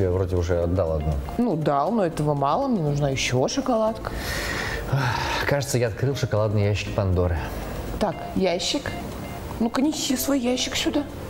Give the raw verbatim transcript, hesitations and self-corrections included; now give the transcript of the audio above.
тебе вроде уже отдал одну. Ну, дал, но этого мало, мне нужна еще шоколадка. Кажется, я открыл шоколадный ящик Пандоры. Так, ящик. Ну-ка, неси свой ящик сюда.